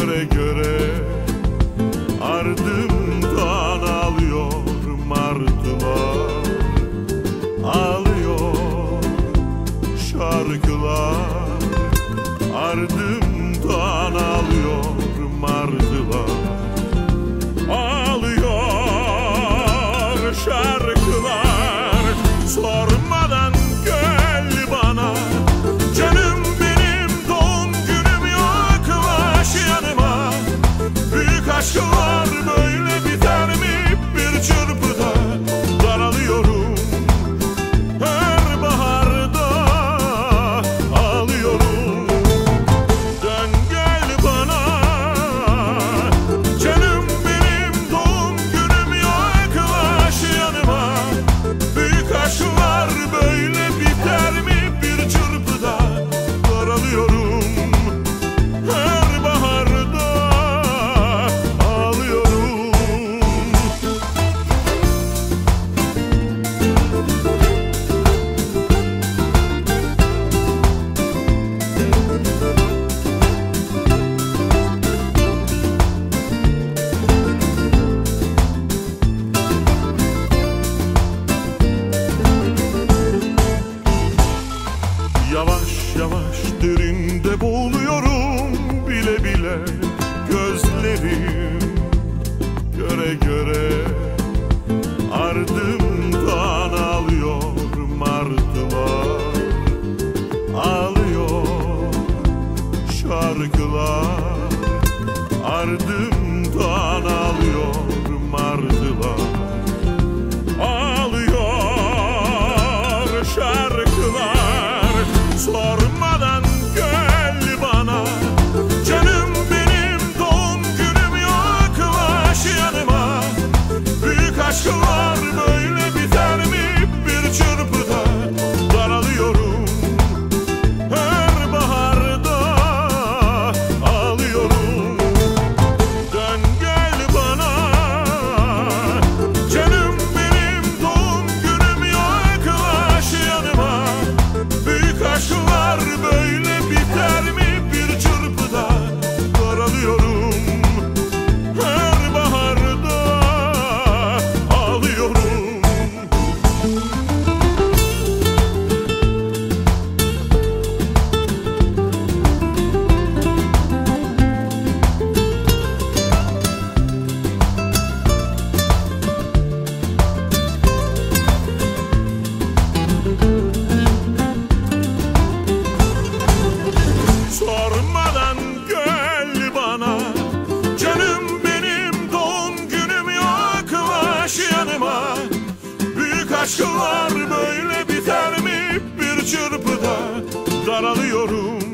göre göre ardımdan alıyor martılar, ağlıyor şarkılar, ardımdan alıyor martılar, ağlıyor şarkılar. Sormadan gel bana canım benim, doğum günüm yaklaş yanıma. Büyük aşklar böyle biter mi bir çırpıda? Daralıyorum her baharda, ağlıyorum. Dön gel bana canım benim, doğum günüm yaklaş yanıma. Büyük aşklar böyle biter mi bir çırpıda? Daralıyorum her baharda, ağlıyorum. Yavaş yavaş derinde boğuluyorum bile bile, gözlerim göre göre ardımdan alıyor martılar, ağlıyor şarkılar, ardımdan alıyor martılar, ağlıyor şarkılar. Sormadan gel bana canım benim, doğum günüm yaklaş yanıma. Büyük aşklar böyle biter mi bir çırpıda? Daralıyorum her baharda, ağlıyorum. Dön gel bana canım benim, doğum günüm yaklaş yanıma. Büyük aşklar böyle biter mi bir çırpıda? Daralıyorum her baharda, ağlıyorum. Sormadan gel bana canım benim, doğum günüm yaklaş yanıma. Büyük aşklar böyle biter mi bir çırpıda? Daralıyorum